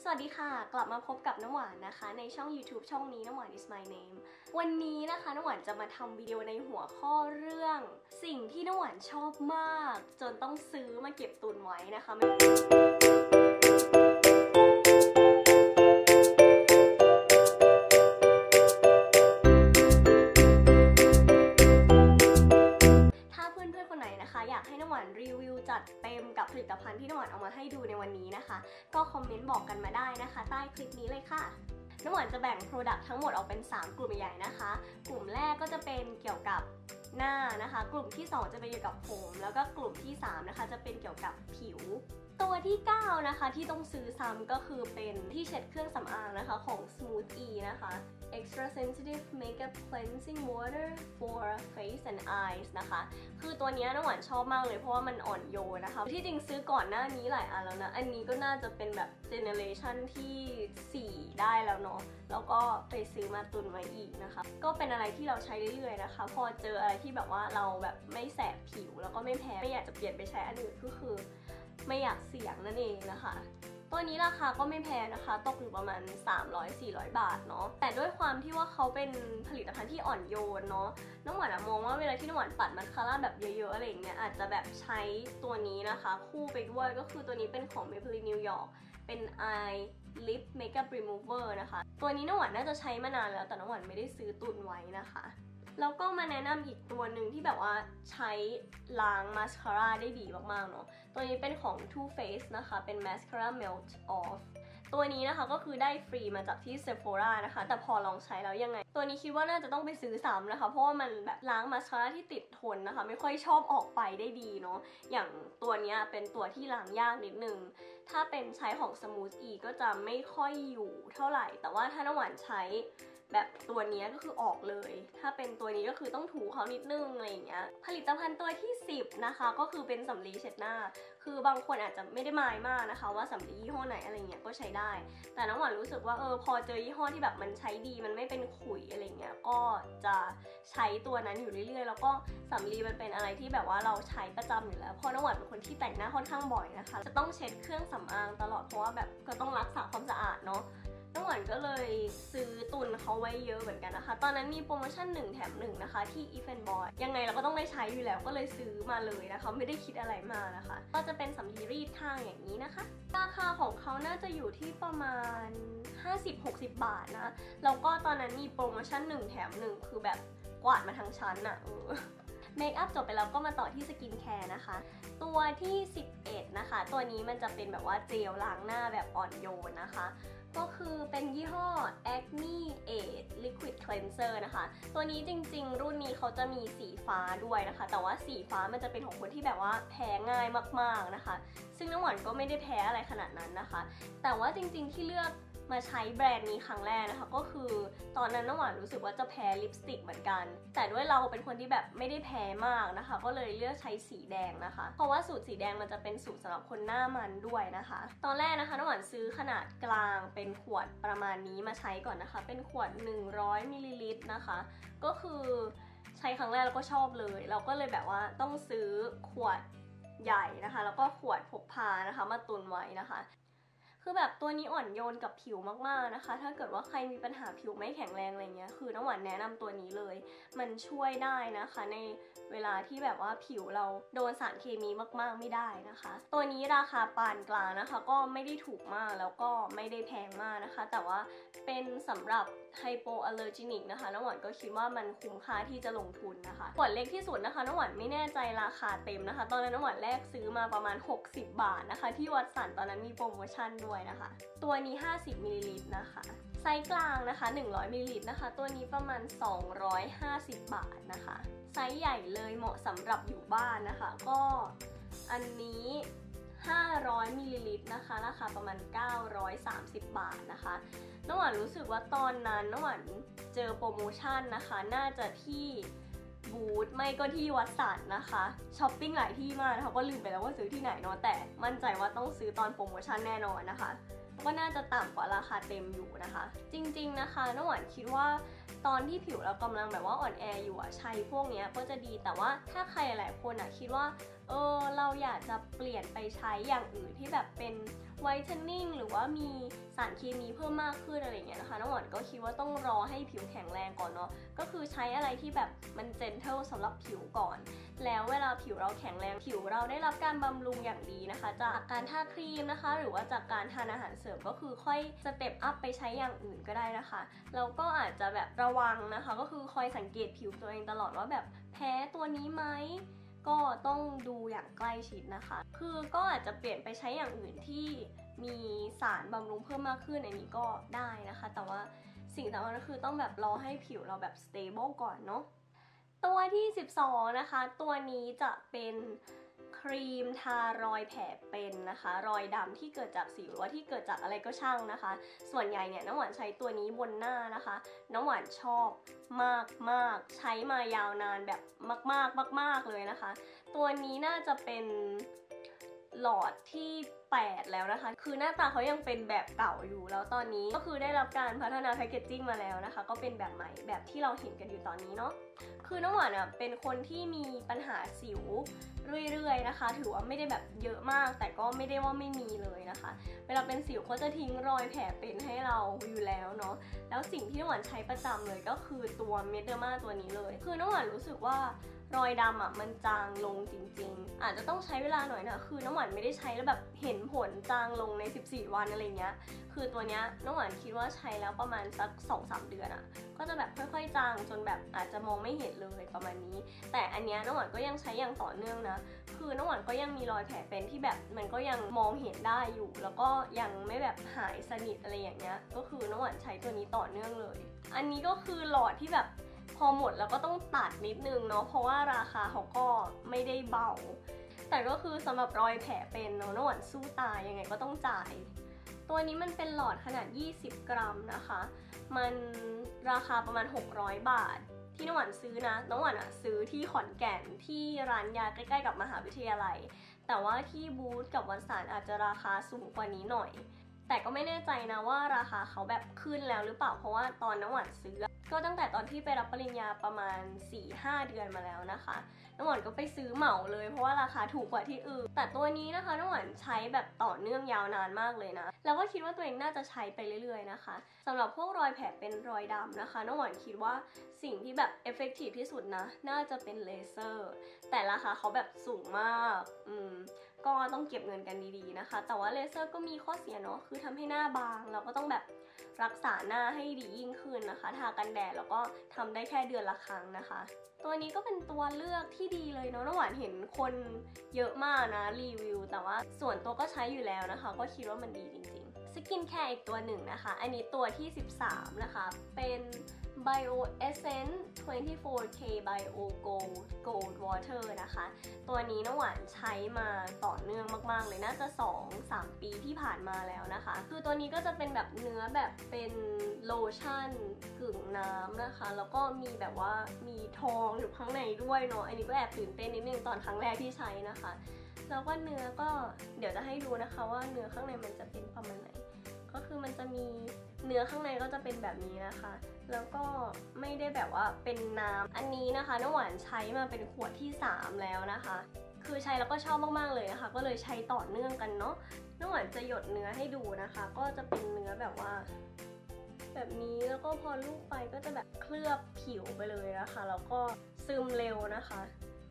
วัสดีค่ะกลับมาพบกับน้ำหวานนะคะในช่อง YouTube ช่องนี้น้ำหวาน is my name วันนี้นะคะน้ำหวานจะมาทำวิดีโอในหัวข้อเรื่องสิ่งที่น้ำหวานชอบมากจนต้องซื้อมาเก็บตุนไว้นะคะอยากให้น้ำหวานรีวิวจัดเต็มกับผลิตภัณฑ์ที่น้ำหวานเอามาให้ดูในวันนี้นะคะก็คอมเมนต์บอกกันมาได้นะคะใต้คลิปนี้เลยค่ะน้ำหวานจะแบ่ง Product ทั้งหมดออกเป็น3กลุ่มใหญ่นะคะกลุ่มแรกก็จะเป็นเกี่ยวกับหน้านะคะกลุ่มที่2จะเป็นเกี่ยวกับผมแล้วก็กลุ่มที่3นะคะจะเป็นเกี่ยวกับผิวตัวที่9นะคะที่ต้องซื้อซ้ำก็คือเป็นที่เช็ดเครื่องสำอางนะคะของ Smooth E นะคะ Extra Sensitive Makeup Cleansing Water for Face and Eyes นะคะคือตัวนี้น้ำหวานชอบมากเลยเพราะว่ามันอ่อนโยนนะคะที่จริงซื้อก่อนหน้านี้หลายอันแล้วนะอันนี้ก็น่าจะเป็นแบบเจเนเรชันที่4ได้แล้วเนาะแล้วก็ไปซื้อมาตุนไว้อีกนะคะก็เป็นอะไรที่เราใช้เรื่อยๆนะคะพอเจออะไรที่แบบว่าเราแบบไม่แสบผิวแล้วก็ไม่แพ้ไม่อยากจะเปลี่ยนไปใช้อันอื่นก็คือไม่อยากเสี่ยงนั่นเองนะคะตัวนี้ราคาก็ไม่แพงนะคะตกอยู่ประมาณ 300-400 บาทเนาะแต่ด้วยความที่ว่าเขาเป็นผลิตภัณฑ์ที่อ่อนโยนเนาะน้ำหวานมองว่าเวลาที่น้ำหวานปัดมัสคาร่าแบบเยอะๆอะไรอย่างเงี้ยอาจจะแบบใช้ตัวนี้นะคะคู่ไปด้วยก็คือตัวนี้เป็นของ Maybelline New York เป็น Eye Lip Makeup Remover นะคะตัวนี้น้ำหวานน่าจะใช้มานานแล้วแต่น้ำหวานไม่ได้ซื้อตุนไว้นะคะแล้วก็มาแนะนำอีกตัวหนึ่งที่แบบว่าใช้ล้างมาสคาร่าได้ดีมากๆเนาะตัวนี้เป็นของ Too Faced นะคะเป็น Mascara Melt Off ตัวนี้นะคะก็คือได้ฟรีมาจากที่ Sephora นะคะแต่พอลองใช้แล้วยังไงตัวนี้คิดว่าน่าจะต้องไปซื้อซ้ำนะคะเพราะว่ามันแบบล้างมาสคาร่าที่ติดทนนะคะไม่ค่อยชอบออกไปได้ดีเนาะอย่างตัวนี้เป็นตัวที่ล้างยากนิดนึงถ้าเป็นใช้ของ Smooth E ก็จะไม่ค่อยอยู่เท่าไหร่แต่ว่าถ้าน้ำหวานใช้แบบตัวนี้ก็คือออกเลยถ้าเป็นตัวนี้ก็คือต้องถูเขานิดนึงอะไรอย่างเงี้ยผลิตภัณฑ์ตัวที่10นะคะก็คือเป็นสำลีเช็ดหน้าคือบางคนอาจจะไม่ได้มายมากนะคะว่าสำลียี่ห้อไหนอะไรเงี้ยก็ใช้ได้แต่น้ำหวานรู้สึกว่าพอเจอยี่ห้อที่แบบมันใช้ดีมันไม่เป็นขุยอะไรเงี้ยก็จะใช้ตัวนั้นอยู่เรื่อยๆแล้วก็สำลีมันเป็นอะไรที่แบบว่าเราใช้ประจำอยู่แล้วเพราะน้ำหวานเป็นคนที่แต่งหน้าค่อนข้างบ่อยนะคะจะต้องเช็ดเครื่องสำอางตลอดเพราะว่าแบบก็ต้องรักษาความสะอาดเนาะน้ำหวานก็เลยซื้อตุนเขาไว้เยอะเหมือนกันนะคะตอนนั้นมีโปรโมชั่น1แถม1นะคะที่ Even Boy ยังไงเราก็ต้องได้ใช้อยู่แล้วก็เลยซื้อมาเลยนะคะไม่ได้คิดอะไรมานะคะก็จะเป็นสำลีรีดข้างอย่างนี้นะคะราคาของเขาน่าจะอยู่ที่ประมาณ 50-60 บาทนะแล้วก็ตอนนั้นมีโปรโมชั่น1แถม1คือแบบกวาดมาทั้งชั้นอะเมคอัพจบไปแล้วก็มาต่อที่สกินแคร์นะคะตัวที่11นะคะตัวนี้มันจะเป็นแบบว่าเจลล้างหน้าแบบอ่อนโยนนะคะก็คือเป็นยี่ห้อ Acne Aid Liquid Cleanser นะคะตัวนี้จริงๆรุ่นนี้เขาจะมีสีฟ้าด้วยนะคะแต่ว่าสีฟ้ามันจะเป็นของคนที่แบบว่าแพ้ง่ายมากๆนะคะซึ่งน้ำหวานก็ไม่ได้แพ้อะไรขนาดนั้นนะคะแต่ว่าจริงๆที่เลือกมาใช้แบรนด์นี้ครั้งแรกนะคะก็คือตอนนั้นน้ำหวานรู้สึกว่าจะแพ้ลิปสติกเหมือนกันแต่ด้วยเราเป็นคนที่แบบไม่ได้แพ้มากนะคะก็เลยเลือกใช้สีแดงนะคะเพราะว่าสูตรสีแดงมันจะเป็นสูตรสำหรับคนหน้ามันด้วยนะคะตอนแรกนะคะน้ำหวานซื้อขนาดกลางเป็นขวดประมาณนี้มาใช้ก่อนนะคะเป็นขวด100 มิลลิลิตรนะคะก็คือใช้ครั้งแรกแล้วก็ชอบเลยเราก็เลยแบบว่าต้องซื้อขวดใหญ่นะคะแล้วก็ขวดพกพานะคะมาตุนไว้นะคะคือแบบตัวนี้อ่อนโยนกับผิวมากๆนะคะถ้าเกิดว่าใครมีปัญหาผิวไม่แข็งแรงอะไรเงี้ยคือน้ำหวานแนะนำตัวนี้เลยมันช่วยได้นะคะในเวลาที่แบบว่าผิวเราโดนสารเคมีมากๆไม่ได้นะคะตัวนี้ราคาปานกลางนะคะก็ไม่ได้ถูกมากแล้วก็ไม่ได้แพงมากนะคะแต่ว่าเป็นสำหรับไฮโปอัลเลอร์จินิกนะคะน้ำหวานก็คิดว่ามันคุ้มค่าที่จะลงทุนนะคะขวดเล็กที่สุดนะคะน้ำหวานไม่แน่ใจราคาเต็มนะคะตอนนั้นน้ำหวานแรกซื้อมาประมาณ60 บาทนะคะที่วัดสันตอนนั้นมีโปรโมชั่นด้วยนะคะตัวนี้50 มิลลิลิตรนะคะไซส์กลางนะคะ100 มิลลิลิตรนะคะตัวนี้ประมาณ250 บาทนะคะไซส์ใหญ่เลยเหมาะสำหรับอยู่บ้านนะคะก็อันนี้500 มิลลิลิตรนะคะราคาประมาณ930 บาทนะคะน้ำหวานรู้สึกว่าตอนนั้นน้ำหวานเจอโปรโมชั่นนะคะน่าจะที่บูธไม่ก็ที่วัดสันนะคะช้อปปิ้งหลายที่มากนะคะก็ลืมไปแล้วว่าซื้อที่ไหนเนาะแต่มั่นใจว่าต้องซื้อตอนโปรโมชั่นแน่นอนนะคะก็น่าจะต่ำกว่าราคาเต็มอยู่นะคะจริงๆนะคะน้ำหวานคิดว่าตอนที่ผิวเรากำลังแบบว่าอ่อนแออยู่ใช้พวกนี้ก็จะดีแต่ว่าถ้าใครหลายคนคิดว่าเราอยากจะเปลี่ยนไปใช้อย่างอื่นที่แบบเป็นไวท์เทนนิ่งหรือว่ามีสารเคมีเพิ่มมากขึ้นอะไรเงี้ยนะคะน้องหวานก็คิดว่าต้องรอให้ผิวแข็งแรงก่อนเนาะก็คือใช้อะไรที่แบบมันเจนเทิลสำหรับผิวก่อนแล้วเวลาผิวเราแข็งแรงผิวเราได้รับการบำรุงอย่างดีนะคะจากการทาครีมนะคะหรือว่าจากการทานอาหารเสริมก็คือค่อยสเต็ปอัพไปใช้อย่างอื่นก็ได้นะคะแล้วก็อาจจะแบบระวังนะคะก็คือคอยสังเกตผิวตัวเองตลอดว่าแบบแพ้ตัวนี้ไหมก็ต้องดูอย่างใกล้ชิดนะคะคือก็อาจจะเปลี่ยนไปใช้อย่างอื่นที่มีสารบำรุงเพิ่มมากขึ้นอันนี้ก็ได้นะคะแต่ว่าสิ่งสำคัญก็คือต้องแบบรอให้ผิวเราแบบ stable ก่อนเนาะตัวที่12นะคะตัวนี้จะเป็นครีมทารอยแผลเป็นนะคะรอยดำที่เกิดจากสิวหรือว่าที่เกิดจากอะไรก็ช่างนะคะส่วนใหญ่เนี่ยน้ำหวานใช้ตัวนี้บนหน้านะคะน้ำหวานชอบมากใช้มายาวนานแบบมากเลยนะคะตัวนี้น่าจะเป็นหลอดที่8แล้วนะคะคือหน้าตาเขายังเป็นแบบเก่าอยู่แล้วตอนนี้ก็คือได้รับการพัฒนาแพคเกจจิ้งมาแล้วนะคะก็เป็นแบบใหม่แบบที่เราเห็นกันอยู่ตอนนี้เนาะคือน้ำหวานเป็นคนที่มีปัญหาสิวเรื่อยๆนะคะถือว่าไม่ได้แบบเยอะมากแต่ก็ไม่ได้ว่าไม่มีเลยนะคะเวลาเป็นสิวก็จะทิ้งรอยแผลเป็นให้เราอยู่แล้วเนาะแล้วสิ่งที่น้ำหวานใช้ประจำเลยก็คือตัวเมดเดอร์มาตัวนี้เลยคือน้ำหวานรู้สึกว่ารอยดำมันจางลงจริงๆอาจจะต้องใช้เวลาหน่อยนะคือน้ำหวานไม่ได้ใช้แล้วแบบเห็นผลจางลงใน14 วันอะไรเงี้ยคือตัวเนี้ยน้ำหวานคิดว่าใช้แล้วประมาณสัก 2-3 เดือนก็จะแบบค่อยๆจางจนแบบอาจจะมองไม่เห็นเลยประมาณนี้แต่อันเนี้ยน้ำหวานก็ยังใช้อย่างต่อเนื่องนะคือน้ำหวานก็ยังมีรอยแผลเป็นที่แบบมันก็ยังมองเห็นได้อยู่แล้วก็ยังไม่แบบหายสนิทอะไรอย่างเงี้ยก็คือน้ำหวานใช้ตัวนี้ต่อเนื่องเลยอันนี้ก็คือหลอดที่แบบพอหมดแล้วก็ต้องตัดนิดนึงเนาะเพราะว่าราคาเขาก็ไม่ได้เบาแต่ก็คือสำหรับรอยแผลเป็นเนาะน้ำหวานสู้ตายยังไงก็ต้องจ่ายตัวนี้มันเป็นหลอดขนาด20 กรัมนะคะมันราคาประมาณ600 บาทที่น้ำหวานซื้อนะน้ำหวานซื้อที่ขอนแก่นที่ร้านยาใกล้ๆกับมหาวิทยาลัยแต่ว่าที่บูธกับวันสารอาจจะราคาสูงกว่านี้หน่อยแต่ก็ไม่แน่ใจนะว่าราคาเขาแบบขึ้นแล้วหรือเปล่าเพราะว่าตอนน้ำหวานซื้อก็ตั้งแต่ตอนที่ไปรับปริญญาประมาณ 4-5 เดือนมาแล้วนะคะน้ำหวานก็ไปซื้อเหมาเลยเพราะว่าราคาถูกกว่าที่อื่นแต่ตัวนี้นะคะน้ำหวานใช้แบบต่อเนื่องยาวนานมากเลยนะแล้วก็คิดว่าตัวเองน่าจะใช้ไปเรื่อยๆนะคะสำหรับพวกรอยแผลเป็นรอยดำนะคะน้ำหวานคิดว่าสิ่งที่แบบเอฟเฟกตีฟที่สุดนะน่าจะเป็นเลเซอร์แต่ราคาเขาแบบสูงมากก็ต้องเก็บเงินกันดีๆนะคะแต่ว่าเลเซอร์ก็มีข้อเสียเนาะคือทำให้หน้าบางเราก็ต้องแบบรักษาหน้าให้ดียิ่งขึ้นนะคะทากันแดดแล้วก็ทำได้แค่เดือนละครั้งนะคะตัวนี้ก็เป็นตัวเลือกที่ดีเลยเนาะน้ำหวานเห็นคนเยอะมากนะรีวิวแต่ว่าส่วนตัวก็ใช้อยู่แล้วนะคะก็คิดว่ามันดีจริงๆสกินแคร์อีกตัวหนึ่งนะคะอันนี้ตัวที่13นะคะเป็น Bio Essence 24K Bio Gold Water นะคะตัวนี้น้ำหวานใช้มาต่อเนื่องมากๆเลยน่าจะ 2-3 ปีที่ผ่านมาแล้วนะคะคือตัวนี้ก็จะเป็นแบบเนื้อแบบเป็นโลชั่นกึ่งน้ำนะคะแล้วก็มีแบบว่ามีทองอยู่ข้างในด้วยเนาะอันนี้ก็แอบตื่นเต้นนิดนึงตอนครั้งแรกที่ใช้นะคะแล้วก็เนื้อก็เดี๋ยวจะให้ดูนะคะว่าเนื้อข้างในมันจะเป็นประมาณไหนก็คือมันจะมีเนื้อข้างในก็จะเป็นแบบนี้นะคะแล้วก็ไม่ได้แบบว่าเป็นน้ำอันนี้นะคะน้ำหวานใช้มาเป็นขวดที่3แล้วนะคะคือใช้แล้วก็ชอบมากๆเลยนะคะก็เลยใช้ต่อเนื่องกันเนาะน้ำหวานจะหยดเนื้อให้ดูนะคะก็จะเป็นเนื้อแบบว่าแบบนี้แล้วก็พอลูบไปก็จะแบบเคลือบผิวไปเลยนะคะแล้วก็ซึมเร็วนะคะ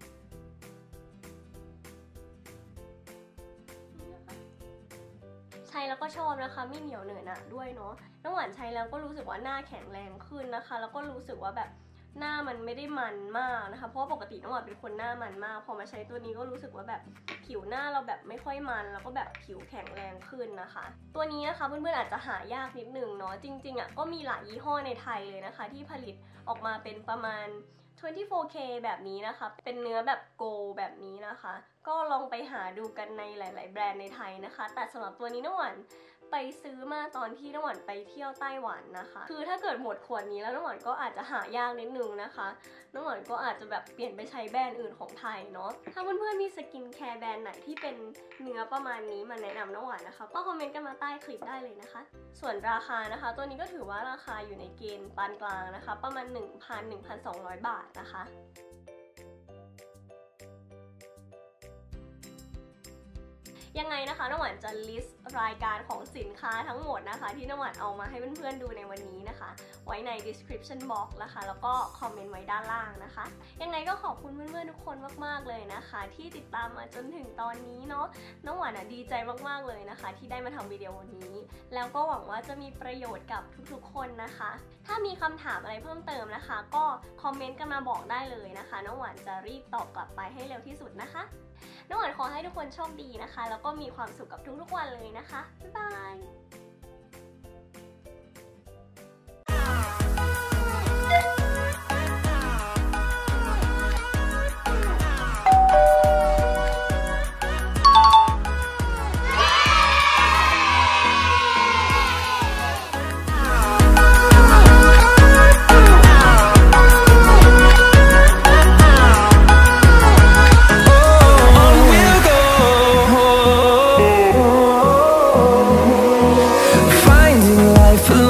ใช้แล้วก็ชอบนะคะไม่เหนียวเหนอะหนะด้วยเนาะน้ำหวานใช้แล้วก็รู้สึกว่าหน้าแข็งแรงขึ้นนะคะแล้วก็รู้สึกว่าแบบหน้ามันไม่ได้มันมากนะคะเพราะว่าปกติน้ำหวานเป็นคนหน้ามันมากพอมาใช้ตัวนี้ก็รู้สึกว่าแบบผิวหน้าเราแบบไม่ค่อยมันแล้วก็แบบผิวแข็งแรงขึ้นนะคะตัวนี้นะคะเพื่อนๆอาจจะหายากนิดนึงเนาะจริงๆก็มีหลายยี่ห้อในไทยเลยนะคะที่ผลิตออกมาเป็นประมาณ 24K แบบนี้นะคะเป็นเนื้อแบบโกลแบบนี้นะคะก็ลองไปหาดูกันในหลายๆแบรนด์ในไทยนะคะแต่สำหรับตัวนี้น้ำหวานไปซื้อมาตอนที่น้ำหวานไปเที่ยวไต้หวันนะคะคือถ้าเกิดหมดขวดนี้แล้วน้ำหวานก็อาจจะหายากนิดนึงนะคะน้ำหวานก็อาจจะแบบเปลี่ยนไปใช้แบรนด์อื่นของไทยเนาะถ้าเพื่อนๆมีสกินแคร์แบรนด์ไหนที่เป็นเนื้อประมาณนี้มาแนะนำน้ำหวานนะคะก็คอมเมนต์กันมาใต้คลิปได้เลยนะคะส่วนราคานะคะตัวนี้ก็ถือว่าราคาอยู่ในเกณฑ์ปานกลางนะคะประมาณ 1,000-1,200 บาทนะคะยังไงนะคะน้ำหวานจะลิสต์รายการของสินค้าทั้งหมดนะคะที่น้ำหวานเอามาให้เพื่อนๆดูในวันนี้นะคะไว้ใน description box นะคะแล้วก็คอมเมนต์ไว้ด้านล่างนะคะยังไงก็ขอบคุณเพื่อนๆทุกคนมากๆเลยนะคะที่ติดตามมาจนถึงตอนนี้เนาะน้ำหวานดีใจมากๆเลยนะคะที่ได้มาทำวิดีโอนี้แล้วก็หวังว่าจะมีประโยชน์กับทุกๆคนนะคะถ้ามีคำถามอะไรเพิ่มเติมนะคะก็คอมเมนต์กันมาบอกได้เลยนะคะน้ำหวานจะรีบตอบกลับไปให้เร็วที่สุดนะคะน้ำหวานขอให้ทุกคนโชคดีนะคะแล้วก็มีความสุขกับทุกๆวันเลยนะคะบ๊ายบาย Finding life alone.